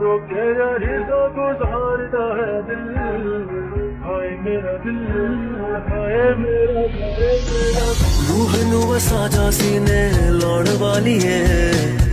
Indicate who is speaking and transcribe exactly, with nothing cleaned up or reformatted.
Speaker 1: रोके यारी तो गुजारता है दिल। हाय मेरा दिल, हाय मेरा दिल, मेरा
Speaker 2: रूह नू वसा जा सीने लाउण वाली है।